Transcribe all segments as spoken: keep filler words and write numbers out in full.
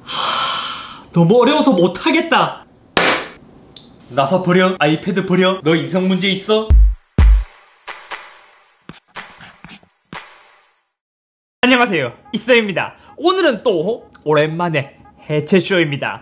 하... 너무 어려워서 못하겠다. 나사 버려. 아이패드 버려. 너 이성 문제 있어? 안녕하세요, 이쌤입니다. 오늘은 또 오랜만에 해체쇼입니다.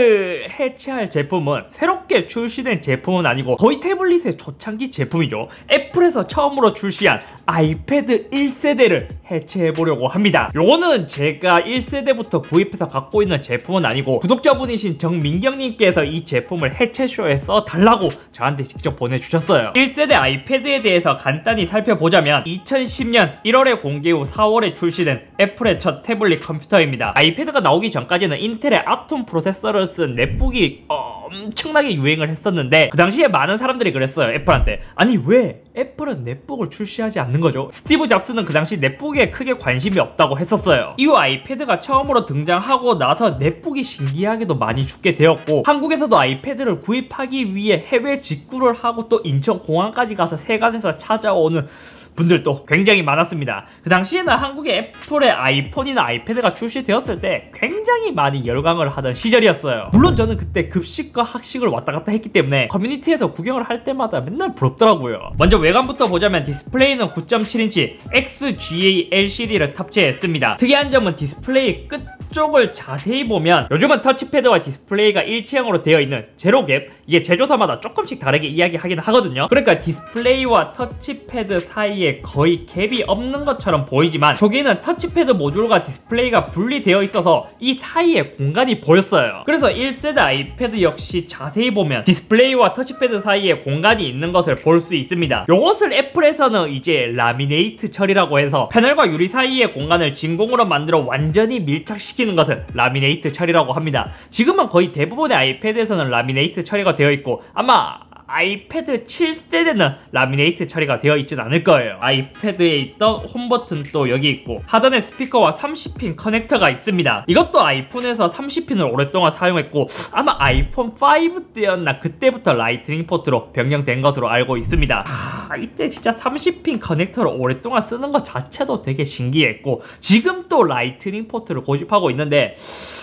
오늘 해체할 제품은 새롭게 출시된 제품은 아니고 거의 태블릿의 초창기 제품이죠. 애플에서 처음으로 출시한 아이패드 일 세대를 해체해보려고 합니다. 요거는 제가 일 세대부터 구입해서 갖고 있는 제품은 아니고 구독자분이신 정민경님께서 이 제품을 해체쇼에 써달라고 저한테 직접 보내주셨어요. 일 세대 아이패드에 대해서 간단히 살펴보자면 이천십 년 일월에 공개 후 사월에 출시된 애플의 첫 태블릿 컴퓨터입니다. 아이패드가 나오기 전까지는 인텔의 아톰 프로세서를 쓴 넷북이 엄청나게 유행을 했었는데 그 당시에 많은 사람들이 그랬어요. 애플한테 아니 왜 애플은 넷북을 출시하지 않는 거죠? 스티브 잡스는 그 당시 넷북에 크게 관심이 없다고 했었어요. 이후 아이패드가 처음으로 등장하고 나서 넷북이 신기하게도 많이 죽게 되었고 한국에서도 아이패드를 구입하기 위해 해외 직구를 하고 또 인천공항까지 가서 세관에서 찾아오는 분들도 굉장히 많았습니다. 그 당시에는 한국에 애플의 아이폰이나 아이패드가 출시되었을 때 굉장히 많이 열광을 하던 시절이었어요. 물론 저는 그때 급식과 학식을 왔다 갔다 했기 때문에 커뮤니티에서 구경을 할 때마다 맨날 부럽더라고요. 먼저 외관부터 보자면 디스플레이는 구 점 칠 인치 엑스지에이 엘시디를 탑재했습니다. 특이한 점은 디스플레이 끝 쪽을 자세히 보면 요즘은 터치패드와 디스플레이가 일체형으로 되어 있는 제로갭, 이게 제조사마다 조금씩 다르게 이야기하긴 하거든요. 그러니까 디스플레이와 터치패드 사이에 거의 갭이 없는 것처럼 보이지만 저기는 터치패드 모듈과 디스플레이가 분리되어 있어서 이 사이에 공간이 보였어요. 그래서 일 세대 아이패드 역시 자세히 보면 디스플레이와 터치패드 사이에 공간이 있는 것을 볼 수 있습니다. 이것을 애플에서는 이제 라미네이트 처리라고 해서 패널과 유리 사이의 공간을 진공으로 만들어 완전히 밀착시키는 것을 라미네이트 처리라고 합니다. 지금은 거의 대부분의 아이패드에서는 라미네이트 처리가 되어 있고 아마 아이패드 칠 세대는 라미네이트 처리가 되어 있진 않을 거예요. 아이패드에 있던 홈 버튼 또 여기 있고 하단에 스피커와 삼십 핀 커넥터가 있습니다. 이것도 아이폰에서 삼십 핀을 오랫동안 사용했고 아마 아이폰 오 때였나 그때부터 라이트닝 포트로 변경된 것으로 알고 있습니다. 아, 이때 진짜 삼십 핀 커넥터를 오랫동안 쓰는 것 자체도 되게 신기했고 지금 또 라이트닝 포트를 고집하고 있는데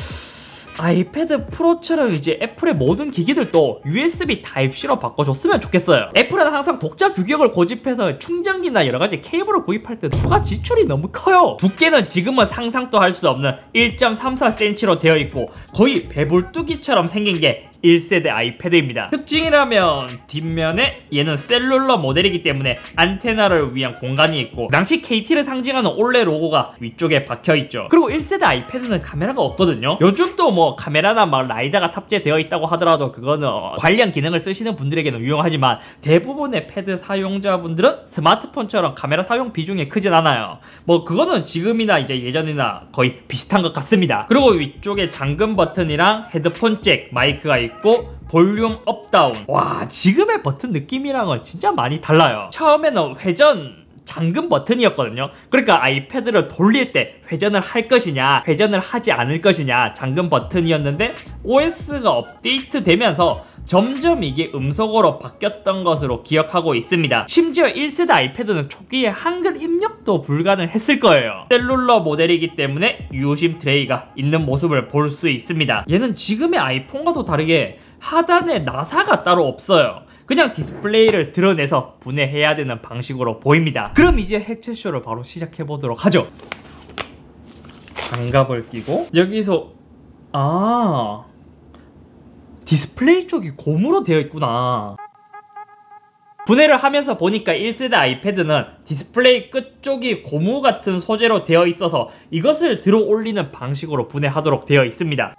아이패드 프로처럼 이제 애플의 모든 기기들도 유에스비 타입씨로 바꿔줬으면 좋겠어요. 애플은 항상 독자 규격을 고집해서 충전기나 여러가지 케이블을 구입할 때 추가 지출이 너무 커요. 두께는 지금은 상상도 할 수 없는 일 점 삼사 센티미터로 되어 있고 거의 배불뚝이처럼 생긴 게 일 세대 아이패드입니다. 특징이라면 뒷면에 얘는 셀룰러 모델이기 때문에 안테나를 위한 공간이 있고 당시 케이티를 상징하는 올레 로고가 위쪽에 박혀있죠. 그리고 일 세대 아이패드는 카메라가 없거든요. 요즘 또 뭐 카메라나 막 라이다가 탑재되어 있다고 하더라도 그거는 관련 기능을 쓰시는 분들에게는 유용하지만 대부분의 패드 사용자분들은 스마트폰처럼 카메라 사용 비중이 크진 않아요. 뭐 그거는 지금이나 이제 예전이나 거의 비슷한 것 같습니다. 그리고 위쪽에 잠금 버튼이랑 헤드폰 잭, 마이크가 있고 볼륨 업다운. 와, 지금의 버튼 느낌이랑은 진짜 많이 달라요. 처음에는 회전 잠금 버튼이었거든요. 그러니까 아이패드를 돌릴 때 회전을 할 것이냐 회전을 하지 않을 것이냐 잠금 버튼이었는데 오에스가 업데이트 되면서 점점 이게 음속으로 바뀌었던 것으로 기억하고 있습니다. 심지어 일 세대 아이패드는 초기에 한글 입력도 불가능했을 거예요. 셀룰러 모델이기 때문에 유심 트레이가 있는 모습을 볼 수 있습니다. 얘는 지금의 아이폰과도 다르게 하단에 나사가 따로 없어요. 그냥 디스플레이를 드러내서 분해해야 되는 방식으로 보입니다. 그럼 이제 해체쇼를 바로 시작해보도록 하죠. 장갑을 끼고 여기서 아 디스플레이 쪽이 고무로 되어 있구나. 분해를 하면서 보니까 일 세대 아이패드는 디스플레이 끝쪽이 고무 같은 소재로 되어 있어서 이것을 들어 올리는 방식으로 분해하도록 되어 있습니다.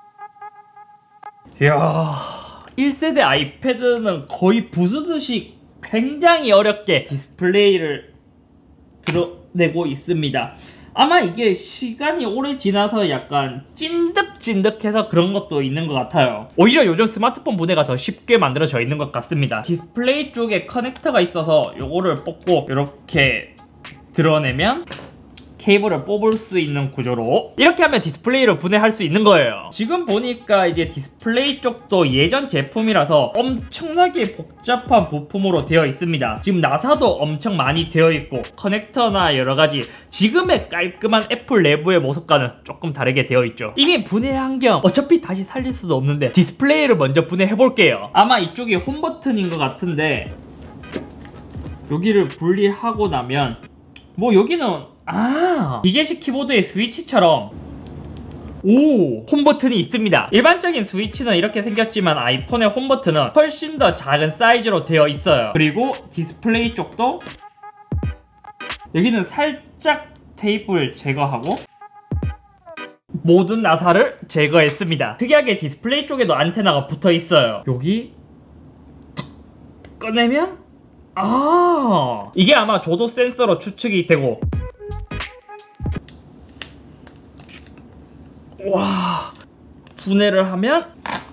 이야, 일 세대 아이패드는 거의 부수듯이 굉장히 어렵게 디스플레이를 드러내고 있습니다. 아마 이게 시간이 오래 지나서 약간 찐득찐득해서 그런 것도 있는 것 같아요. 오히려 요즘 스마트폰 분해가 더 쉽게 만들어져 있는 것 같습니다. 디스플레이 쪽에 커넥터가 있어서 요거를 뽑고 이렇게 드러내면 케이블을 뽑을 수 있는 구조로 이렇게 하면 디스플레이를 분해할 수 있는 거예요. 지금 보니까 이제 디스플레이 쪽도 예전 제품이라서 엄청나게 복잡한 부품으로 되어 있습니다. 지금 나사도 엄청 많이 되어 있고 커넥터나 여러가지 지금의 깔끔한 애플 내부의 모습과는 조금 다르게 되어 있죠. 이미 분해한 겸 어차피 다시 살릴 수도 없는데 디스플레이를 먼저 분해해 볼게요. 아마 이쪽이 홈 버튼인 것 같은데 여기를 분리하고 나면 뭐 여기는 아 기계식 키보드의 스위치처럼 오 홈버튼이 있습니다. 일반적인 스위치는 이렇게 생겼지만 아이폰의 홈버튼은 훨씬 더 작은 사이즈로 되어 있어요. 그리고 디스플레이 쪽도 여기는 살짝 테이프를 제거하고 모든 나사를 제거했습니다. 특이하게 디스플레이 쪽에도 안테나가 붙어 있어요. 여기 꺼내면 아 이게 아마 조도 센서로 추측이 되고 와 분해를 하면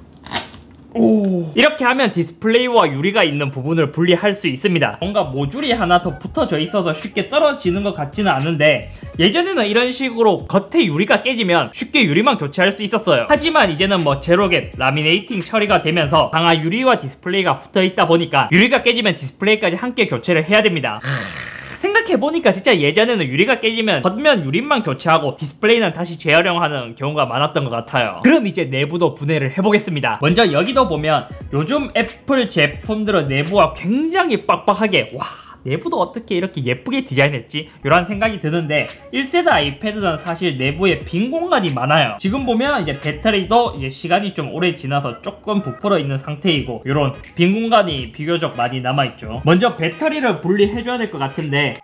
오 이렇게 하면 디스플레이와 유리가 있는 부분을 분리할 수 있습니다. 뭔가 모듈이 하나 더 붙어져 있어서 쉽게 떨어지는 것 같지는 않은데 예전에는 이런 식으로 겉에 유리가 깨지면 쉽게 유리만 교체할 수 있었어요. 하지만 이제는 뭐 제로겟, 라미네이팅 처리가 되면서 강화 유리와 디스플레이가 붙어 있다 보니까 유리가 깨지면 디스플레이까지 함께 교체를 해야 됩니다. 생각해보니까 진짜 예전에는 유리가 깨지면 겉면 유리만 교체하고 디스플레이는 다시 재활용하는 경우가 많았던 것 같아요. 그럼 이제 내부도 분해를 해보겠습니다. 먼저 여기도 보면 요즘 애플 제품들은 내부가 굉장히 빡빡하게 와 내부도 어떻게 이렇게 예쁘게 디자인했지? 이런 생각이 드는데 일 세대 아이패드는 사실 내부에 빈 공간이 많아요. 지금 보면 이제 배터리도 이제 시간이 좀 오래 지나서 조금 부풀어 있는 상태이고 이런 빈 공간이 비교적 많이 남아있죠. 먼저 배터리를 분리해줘야 될 것 같은데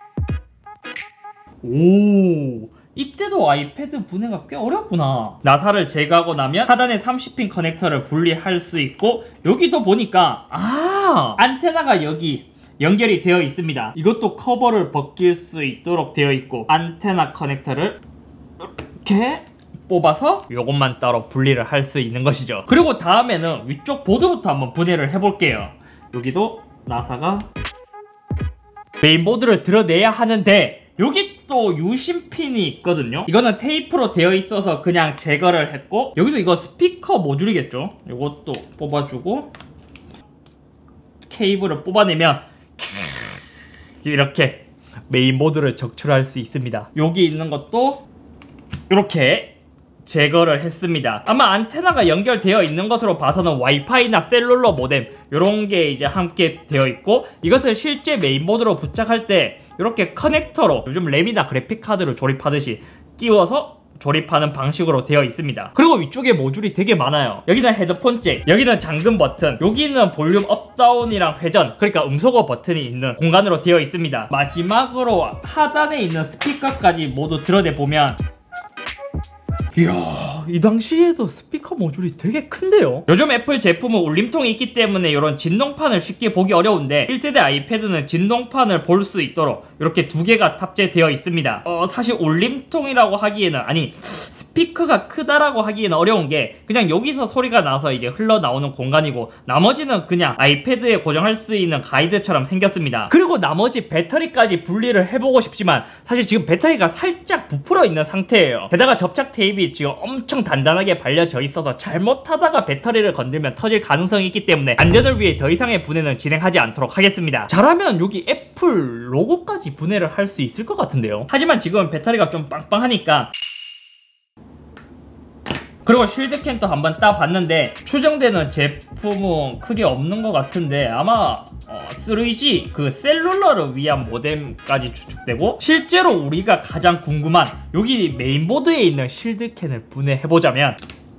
오 이때도 아이패드 분해가 꽤 어렵구나. 나사를 제거하고 나면 하단에 삼십 핀 커넥터를 분리할 수 있고 여기도 보니까 아 안테나가 여기 연결이 되어 있습니다. 이것도 커버를 벗길 수 있도록 되어 있고 안테나 커넥터를 이렇게 뽑아서 이것만 따로 분리를 할 수 있는 것이죠. 그리고 다음에는 위쪽 보드부터 한번 분해를 해볼게요. 여기도 나사가 메인보드를 드러내야 하는데 여기 또 유심핀이 있거든요. 이거는 테이프로 되어 있어서 그냥 제거를 했고 여기도 이거 스피커 모듈이겠죠. 이것도 뽑아주고 케이블을 뽑아내면 이렇게 메인보드를 적출할 수 있습니다. 여기 있는 것도 이렇게 제거를 했습니다. 아마 안테나가 연결되어 있는 것으로 봐서는 와이파이나 셀룰러 모뎀 이런 게 이제 함께 되어 있고 이것을 실제 메인보드로 부착할 때 이렇게 커넥터로 요즘 램이나 그래픽카드를 조립하듯이 끼워서 조립하는 방식으로 되어 있습니다. 그리고 위쪽에 모듈이 되게 많아요. 여기는 헤드폰 잭, 여기는 잠금 버튼, 여기는 볼륨 업다운이랑 회전, 그러니까 음소거 버튼이 있는 공간으로 되어 있습니다. 마지막으로 하단에 있는 스피커까지 모두 드러내보면 이야 이 당시에도 스피커 모듈이 되게 큰데요. 요즘 애플 제품은 울림통이 있기 때문에 이런 진동판을 쉽게 보기 어려운데 일 세대 아이패드는 진동판을 볼 수 있도록 이렇게 두 개가 탑재되어 있습니다. 어 사실 울림통이라고 하기에는 아니 스피커가 크다라고 하기에는 어려운 게 그냥 여기서 소리가 나서 이제 흘러나오는 공간이고 나머지는 그냥 아이패드에 고정할 수 있는 가이드처럼 생겼습니다. 그리고 나머지 배터리까지 분리를 해보고 싶지만 사실 지금 배터리가 살짝 부풀어 있는 상태예요. 게다가 접착 테이프가 지금 엄청 단단하게 발려져 있어서 잘못하다가 배터리를 건들면 터질 가능성이 있기 때문에 안전을 위해 더 이상의 분해는 진행하지 않도록 하겠습니다. 잘하면 여기 애플 로고까지 분해를 할 수 있을 것 같은데요. 하지만 지금 배터리가 좀 빵빵하니까 그리고 쉴드캔도 한번 따봤는데 추정되는 제품은 크게 없는 것 같은데 아마 어, 쓰리지 그 셀룰러를 위한 모뎀까지 추측되고 실제로 우리가 가장 궁금한 여기 메인보드에 있는 쉴드캔을 분해해보자면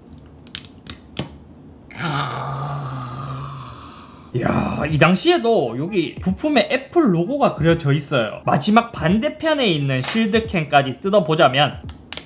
이야 이 당시에도 여기 부품에 애플 로고가 그려져 있어요. 마지막 반대편에 있는 쉴드캔까지 뜯어보자면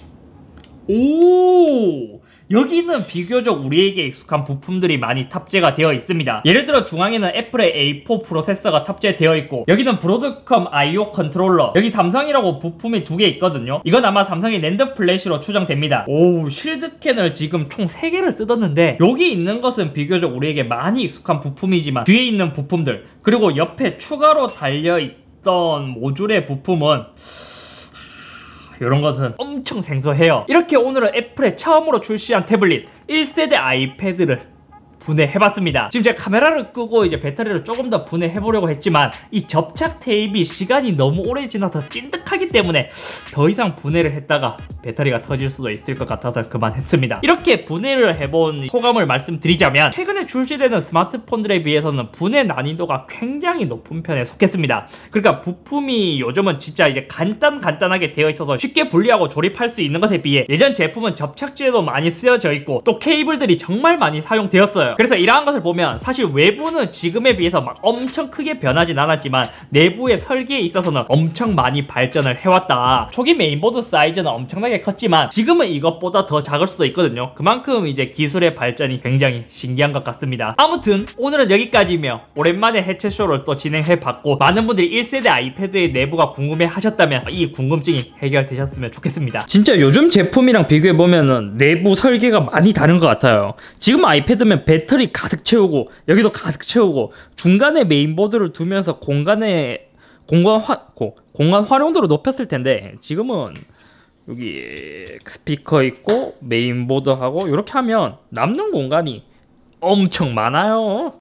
오 여기는 비교적 우리에게 익숙한 부품들이 많이 탑재가 되어 있습니다. 예를 들어 중앙에는 애플의 에이 포 프로세서가 탑재되어 있고 여기는 브로드컴 아이오 컨트롤러, 여기 삼성이라고 부품이 두 개 있거든요. 이건 아마 삼성의 낸드 플래시로 추정됩니다. 오 쉴드캔을 지금 총 세 개를 뜯었는데 여기 있는 것은 비교적 우리에게 많이 익숙한 부품이지만 뒤에 있는 부품들 그리고 옆에 추가로 달려있던 모듈의 부품은 이런 것은 엄청 생소해요. 이렇게 오늘은 애플에 처음으로 출시한 태블릿 일 세대 아이패드를 분해해봤습니다. 지금 제가 카메라를 끄고 이제 배터리를 조금 더 분해해보려고 했지만 이 접착 테이프이 시간이 너무 오래 지나서 찐득하기 때문에 더 이상 분해를 했다가 배터리가 터질 수도 있을 것 같아서 그만했습니다. 이렇게 분해를 해본 소감을 말씀드리자면 최근에 출시되는 스마트폰들에 비해서는 분해 난이도가 굉장히 높은 편에 속했습니다. 그러니까 부품이 요즘은 진짜 이제 간단 간단하게 되어 있어서 쉽게 분리하고 조립할 수 있는 것에 비해 예전 제품은 접착제도 많이 쓰여져 있고 또 케이블들이 정말 많이 사용되었어요. 그래서 이러한 것을 보면 사실 외부는 지금에 비해서 막 엄청 크게 변하진 않았지만 내부의 설계에 있어서는 엄청 많이 발전을 해왔다. 초기 메인보드 사이즈는 엄청나게 컸지만 지금은 이것보다 더 작을 수도 있거든요. 그만큼 이제 기술의 발전이 굉장히 신기한 것 같습니다. 아무튼 오늘은 여기까지며 오랜만에 해체쇼를 또 진행해봤고 많은 분들이 일 세대 아이패드의 내부가 궁금해 하셨다면 이 궁금증이 해결되셨으면 좋겠습니다. 진짜 요즘 제품이랑 비교해보면은 내부 설계가 많이 다른 것 같아요. 지금 아이패드면 배터리 가득 채우고 여기도 가득 채우고 중간에 메인보드를 두면서 공간에 공간 화 고, 공간 활용도를 높였을 텐데 지금은 여기 스피커 있고 메인보드하고 이렇게 하면 남는 공간이 엄청 많아요.